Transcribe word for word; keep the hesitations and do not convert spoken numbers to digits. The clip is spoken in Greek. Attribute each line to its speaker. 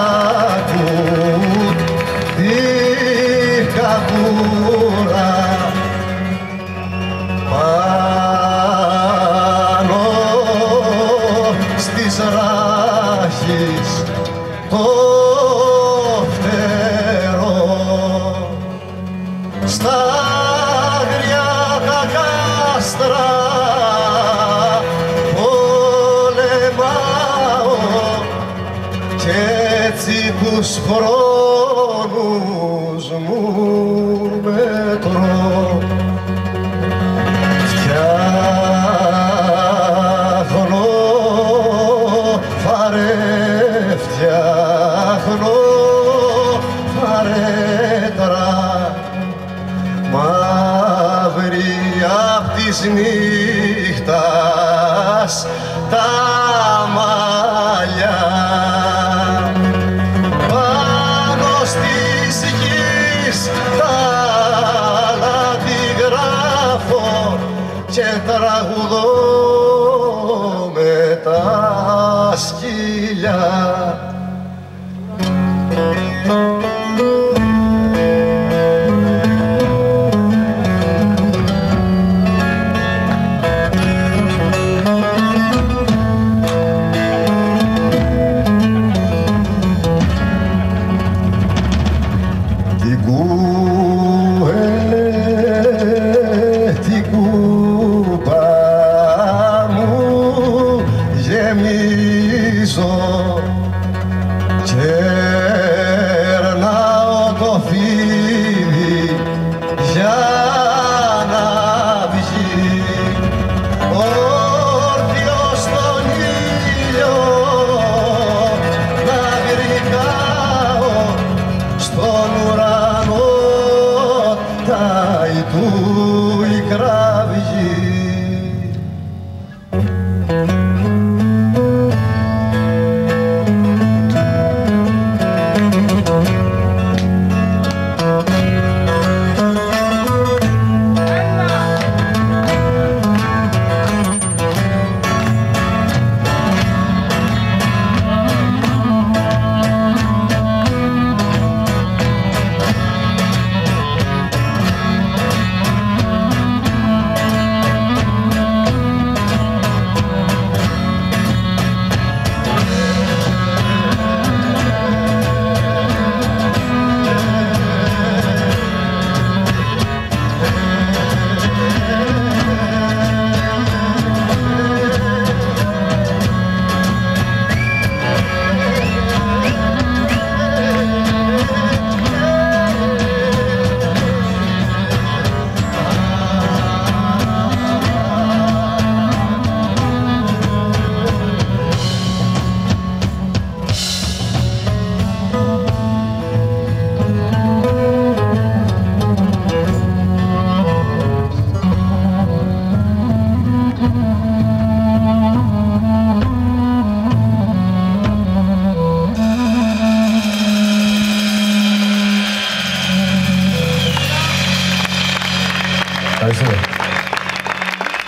Speaker 1: τη καβούρα πάνω στις ράχες το φτερό στα αγριά τα κάστρα πολεμάω και έτσι τους χρόνους μου μετρώ. Φτιάχνω φαρέ, φτιάχνω φαρέτρα μαύρη απ' της νύχτας τα μαλλιά. Πάνω στις γης τα λάθη γράφω και τραγουδώ με τα σκυλιά. Την κούε, την κούπα μου γεμίζω και